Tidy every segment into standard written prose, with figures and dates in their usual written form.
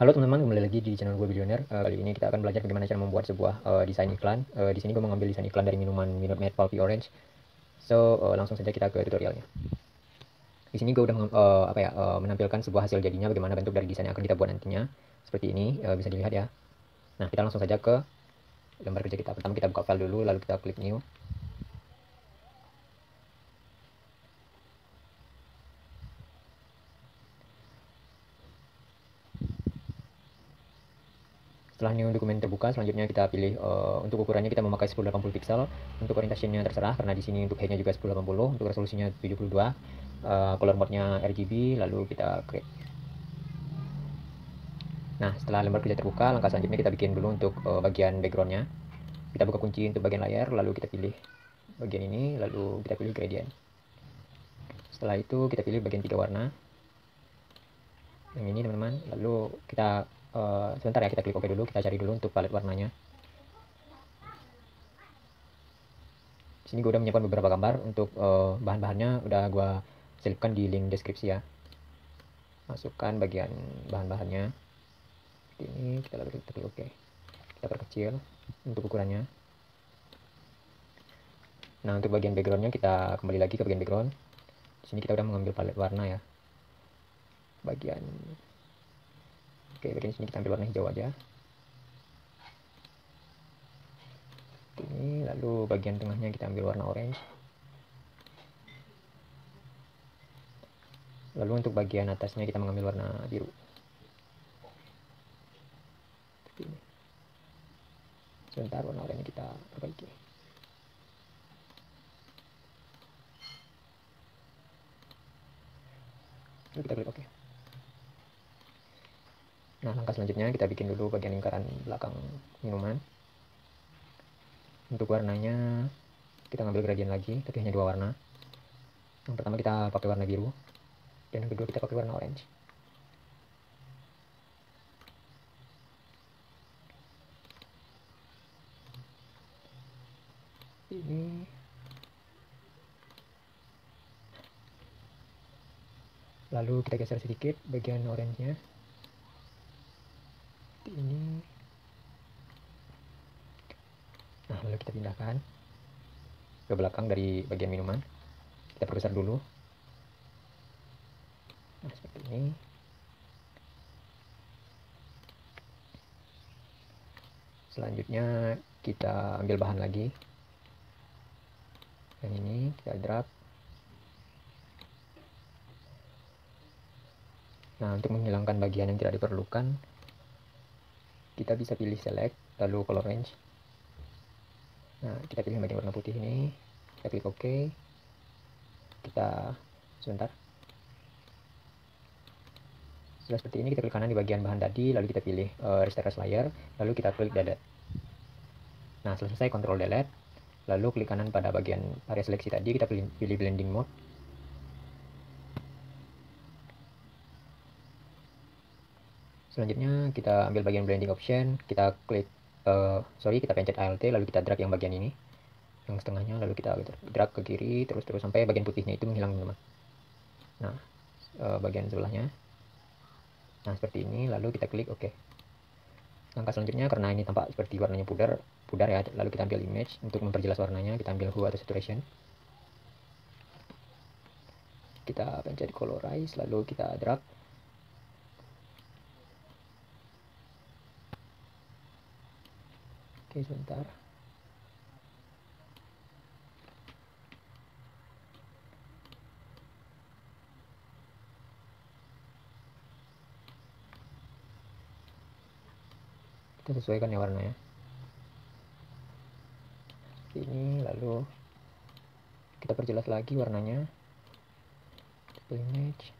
Halo teman-teman, kembali lagi di channel gue Billionaire. Kali ini kita akan belajar bagaimana cara membuat sebuah desain iklan. Di sini gue mengambil desain iklan dari minuman Minute Maid Pulpy Orange. So langsung saja kita ke tutorialnya. Di sini gue udah menampilkan sebuah hasil jadinya, bagaimana bentuk dari desain yang akan kita buat nantinya. Seperti ini, bisa dilihat ya. Nah, kita langsung saja ke lembar kerja kita. Pertama kita buka file dulu, lalu kita klik new. Setelah new dokumen terbuka, selanjutnya kita pilih untuk ukurannya kita memakai 1080 pixel. Untuk orientasinya terserah, karena di sini untuk height-nya juga 1080, untuk resolusinya 72, color mode-nya RGB, lalu kita create. Nah, setelah lembar kerja terbuka, langkah selanjutnya kita bikin dulu untuk bagian background-nya. Kita buka kunci untuk bagian layar, lalu kita pilih bagian ini, lalu kita pilih gradient. Setelah itu kita pilih bagian 3 warna. Yang ini teman-teman, lalu kita sebentar ya, kita klik OK dulu, kita cari dulu untuk palet warnanya. Di sini gue udah menyiapkan beberapa gambar untuk bahan-bahannya, udah gue selipkan di link deskripsi ya. Masukkan bagian bahan-bahannya. Seperti ini, kita klik OK. Kita perkecil untuk ukurannya. Nah, untuk bagian backgroundnya kita kembali lagi ke bagian background. Di sini kita udah mengambil palet warna ya. Bagian sini kita ambil warna hijau aja. Ini lalu bagian tengahnya kita ambil warna orange. Lalu untuk bagian atasnya kita mengambil warna biru. Seperti ini. Sebentar, warna oranye kita perbaiki. Lalu kita klik OK. Nah, langkah selanjutnya kita bikin dulu bagian lingkaran belakang minuman. Untuk warnanya kita ngambil gradient lagi, tapi hanya 2 warna. Yang pertama kita pakai warna biru, dan yang kedua kita pakai warna orange. Ini lalu kita geser sedikit bagian orange-nya. Ini. Nah, lalu kita pindahkan ke belakang dari bagian minuman. Kita perbesar dulu. Nah, seperti ini. Selanjutnya kita ambil bahan lagi. Yang ini kita drag. Nah, untuk menghilangkan bagian yang tidak diperlukan, kita bisa pilih select, lalu color range. Nah, kita pilih bagian warna putih ini, kita klik OK. Kita sebentar. Setelah seperti ini, kita klik kanan di bagian bahan tadi, lalu kita pilih restore as layer, lalu kita klik delete. Nah, setelah selesai, Ctrl delete, lalu klik kanan pada bagian area seleksi tadi, kita pilih blending mode. Selanjutnya kita ambil bagian blending option, kita klik kita pencet Alt, lalu kita drag yang bagian ini, yang setengahnya, lalu kita drag ke kiri terus sampai bagian putihnya itu menghilang teman. Nah, bagian sebelahnya. Nah, seperti ini, lalu kita klik OK. Langkah selanjutnya, karena ini tampak seperti warnanya pudar ya, lalu kita ambil image untuk memperjelas warnanya, kita ambil hue atau saturation. Kita pencet colorize, lalu kita drag. Oke, sebentar. Kita sesuaikan ya warnanya. Ini lalu kita perjelas lagi warnanya. Image.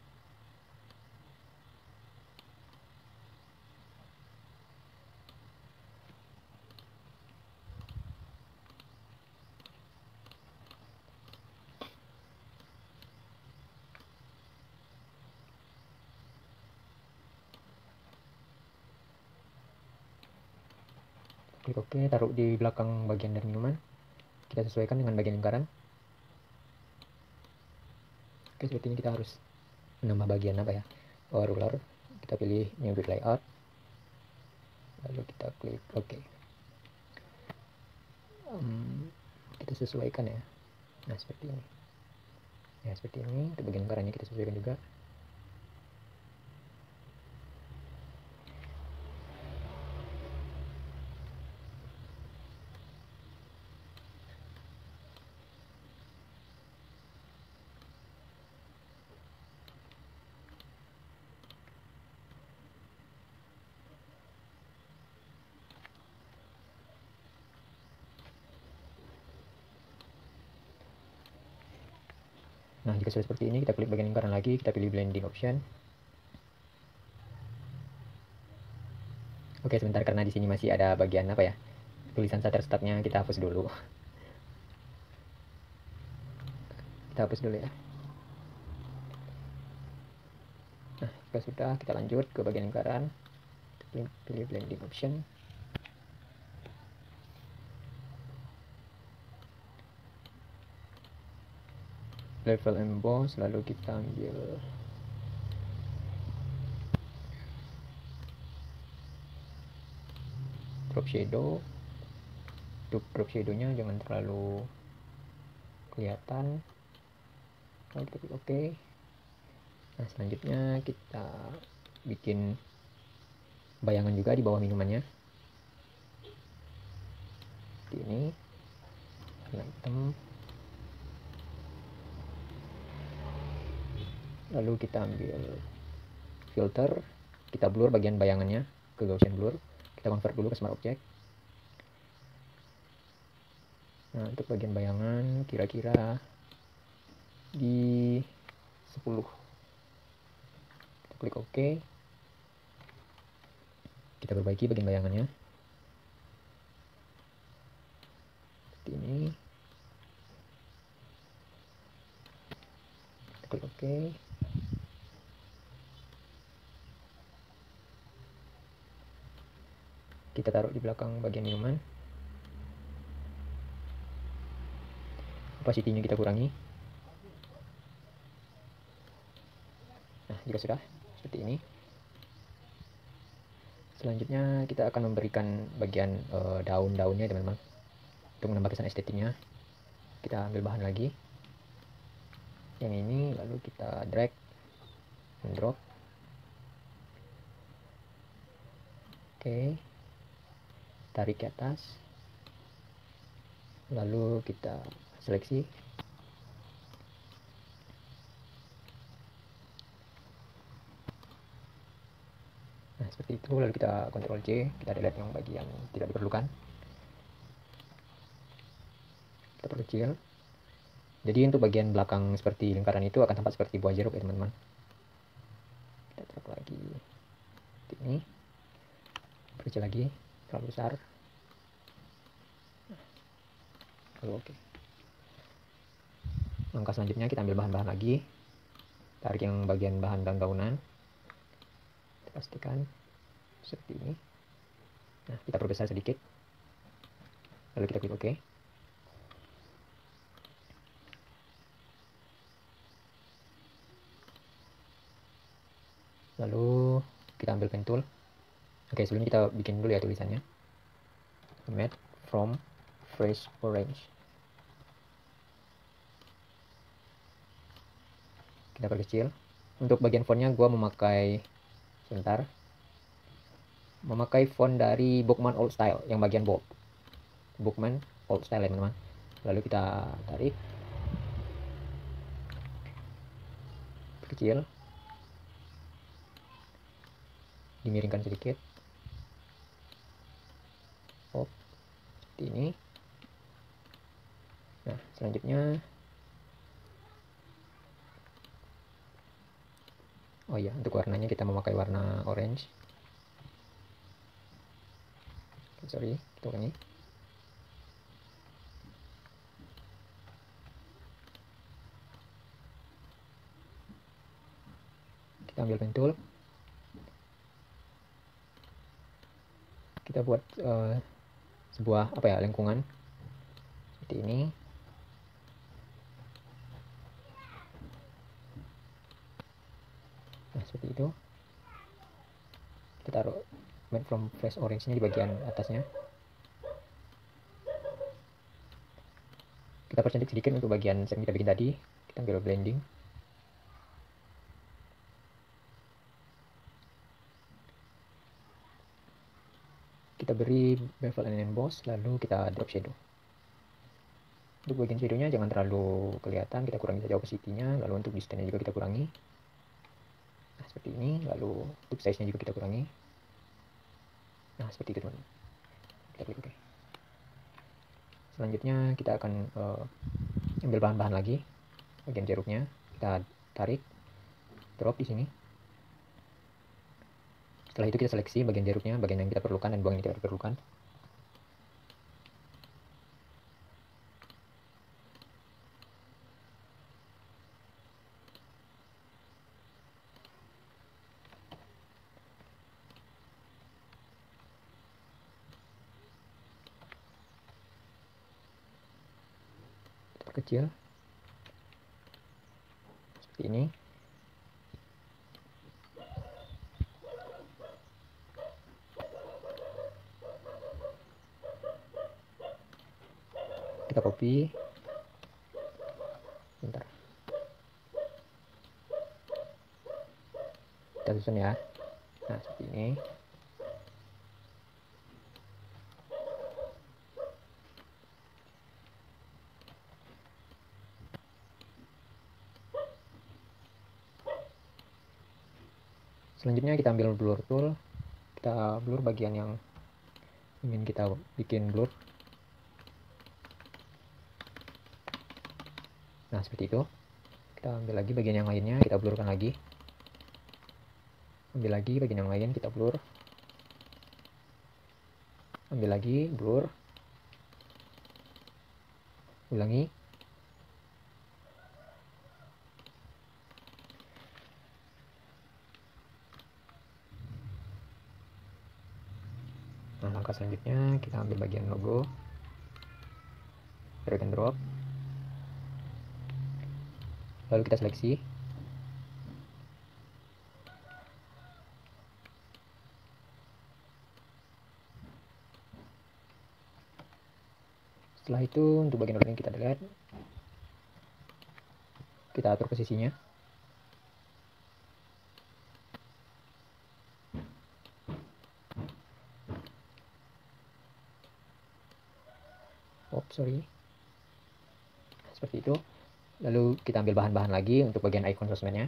Klik OK, taruh di belakang bagian dari minuman. Kita sesuaikan dengan bagian lingkaran. Oke, seperti ini kita harus menambah bagian ruler. Kita pilih new grid layout. lalu kita klik OK. Kita sesuaikan ya. Nah seperti ini ya, seperti ini. Untuk bagian lingkarannya kita sesuaikan juga. Nah, jika sudah seperti ini, kita klik bagian lingkaran lagi, kita pilih blending option. Oke, sebentar karena di sini masih ada bagian apa ya? Tulisan Shutterstock-nya kita hapus dulu. Kita hapus dulu ya. Nah, jika sudah, kita lanjut ke bagian lingkaran. Pilih blending option. Level emboss, lalu kita ambil drop shadow. Untuk drop shadow-nya jangan terlalu kelihatan. Lalu kita klik OK. Nah, selanjutnya kita bikin bayangan juga di bawah minumannya. Seperti ini. Warna hitam. Lalu kita ambil filter, kita blur bagian bayangannya ke Gaussian blur. Kita convert dulu ke Smart Object. Nah, untuk bagian bayangan kira-kira di 10. Kita klik OK. Kita perbaiki bagian bayangannya. Seperti ini. Kita klik OK. Kita taruh di belakang bagian minuman. Opacity-nya kita kurangi. Nah, jika sudah seperti ini. Selanjutnya kita akan memberikan bagian daun-daunnya teman-teman. Untuk menambah kesan estetiknya, kita ambil bahan lagi. Yang ini, lalu kita drag and drop. Oke. Tarik ke atas. Lalu kita seleksi. Nah, seperti itu. Lalu kita Ctrl C, kita delete yang bagian tidak diperlukan. Kita perkecil. Jadi untuk bagian belakang seperti lingkaran itu akan tampak seperti buah jeruk ya teman-teman. Kita drag lagi. Seperti ini. Perkecil lagi, terlalu besar. Lalu oke. Langkah selanjutnya kita ambil bahan-bahan lagi. Tarik yang bagian bahan daun-daunan. Kita pastikan seperti ini. Nah, kita perbesar sedikit. Lalu kita klik OK. Lalu kita ambil pen tool. Oke, sebelumnya kita bikin dulu ya tulisannya. Made from fresh orange. Kita perkecil. Untuk bagian fontnya gue memakai sebentar. Memakai font dari Bookman Old Style yang bagian bold. Bookman Old Style ya teman-teman. Lalu kita tarik. Perkecil. Dimiringkan sedikit. Oh, seperti ini. Nah, selanjutnya oh iya, untuk warnanya kita memakai warna orange. Sorry, kita ulangi. Kita ambil pen tool. Kita buat sebuah apa ya, lengkungan seperti ini. Nah, seperti itu. Kita taruh made from fresh orange-nya di bagian atasnya. Kita percantik sedikit untuk bagian yang kita bikin tadi. Kita ambil blending. Kita beri bevel and emboss, lalu kita drop shadow. Untuk bagian shadownya jangan terlalu kelihatan, kita kurangi saja opacity-nya, lalu untuk distance-nya juga kita kurangi. Nah, seperti ini, lalu untuk size-nya juga kita kurangi. Nah, seperti itu teman-teman. Kita klik OK. Selanjutnya kita akan ambil bahan-bahan lagi. Bagian jeruknya kita tarik, drop di sini. Setelah itu kita seleksi bagian jeruknya, bagian yang kita perlukan dan buang yang tidak diperlukan. Kita perkecil seperti ini. Kita copy. Bentar. Kita susun ya. Nah, seperti ini. Selanjutnya kita ambil blur tool, kita blur bagian yang ingin kita bikin blur. Nah, seperti itu. Kita ambil lagi bagian yang lainnya, kita blurkan lagi. Ambil lagi bagian yang lain, kita blur. Ambil lagi, blur. Ulangi. Nah, langkah selanjutnya kita ambil bagian logo, drag and drop, lalu kita seleksi. Setelah itu untuk bagian ordering kita delete, kita atur posisinya. Sorry, seperti itu. Lalu kita ambil bahan-bahan lagi untuk bagian icon sosmednya.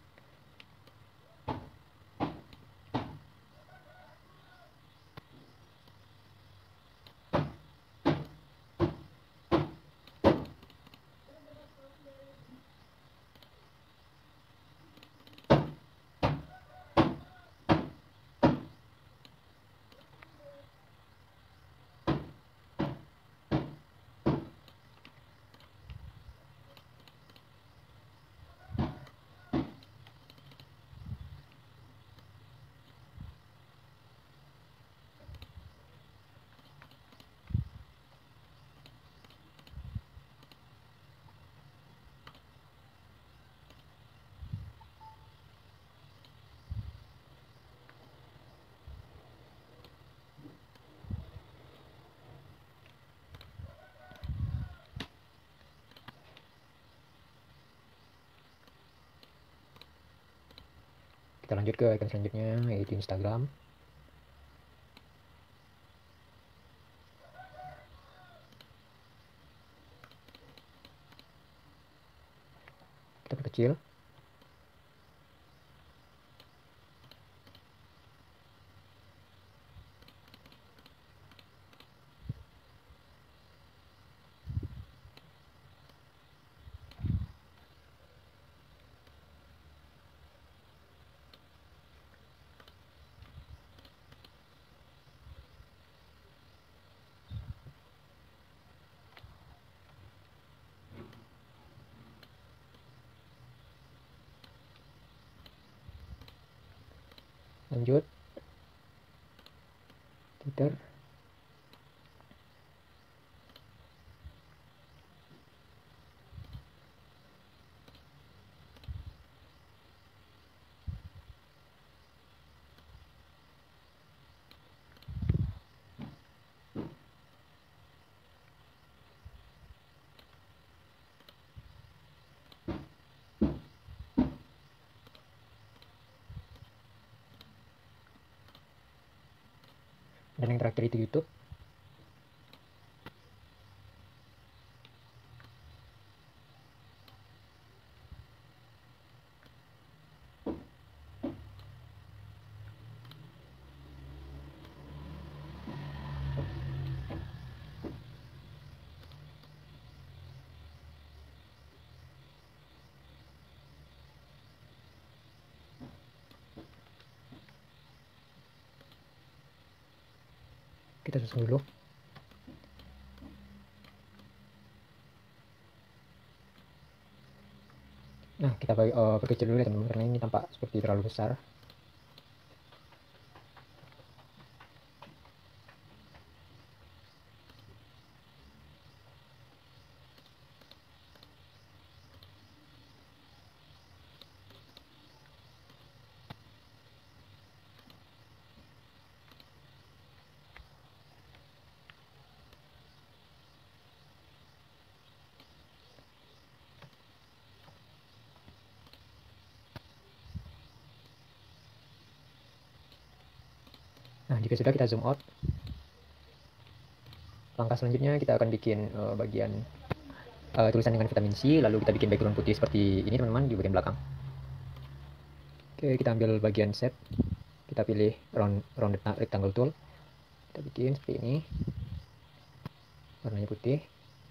Kita lanjut ke icon selanjutnya, yaitu Instagram. Kita perkecil. Lanjut, Twitter. Dan yang terakhir itu YouTube. Kita susun dulu. Nah, kita perkecil dulu ya teman-teman, karena ini tampak seperti terlalu besar. Nah, jika sudah, kita zoom out. Langkah selanjutnya kita akan bikin bagian tulisan dengan vitamin C, lalu kita bikin background putih seperti ini teman-teman di bagian belakang. Oke, kita ambil bagian shape, kita pilih round rectangle tool, kita bikin seperti ini, warnanya putih.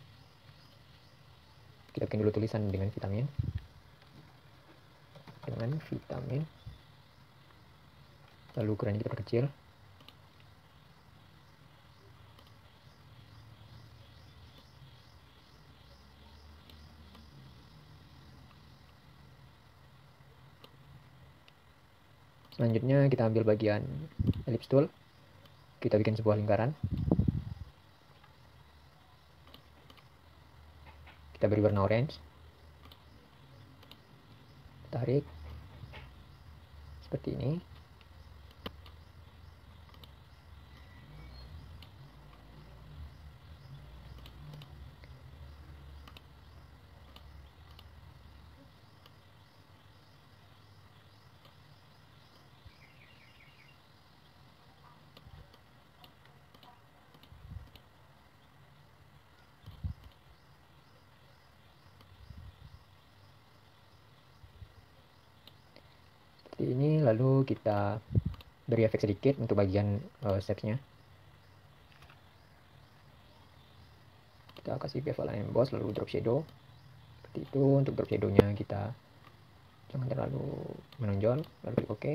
Kita bikin dulu tulisan dengan vitamin, lalu ukurannya kita perkecil. Selanjutnya kita ambil bagian ellipse tool, kita bikin sebuah lingkaran, kita beri warna orange, tarik seperti ini. Seperti ini, lalu kita beri efek sedikit untuk bagian shapes-nya. Kita kasih bevel emboss, lalu drop shadow. Seperti itu. Untuk drop shadow-nya kita jangan terlalu menonjol, lalu klik OK.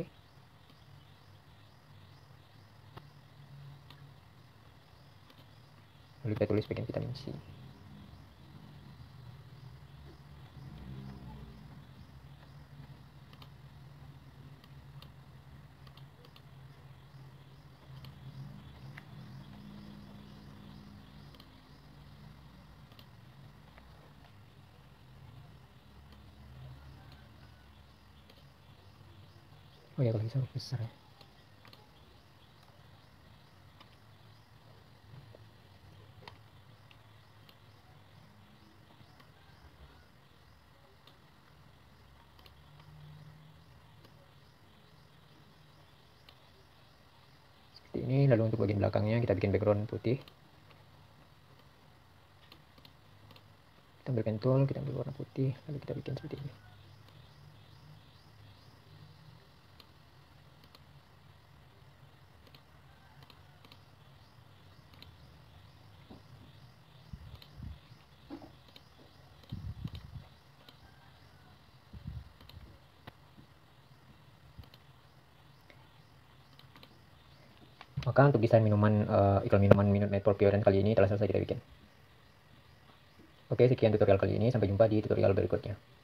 Lalu kita tulis bagian vitamin C. Oh ya, kalau bisa besar ya. Seperti ini. Lalu untuk bagian belakangnya kita bikin background putih. Kita ambil pen tool, kita ambil warna putih, lalu kita bikin seperti ini. Maka untuk desain minuman, iklan minuman Minute Maid for Pure kali ini telah selesai kita bikin. Oke, sekian tutorial kali ini. Sampai jumpa di tutorial berikutnya.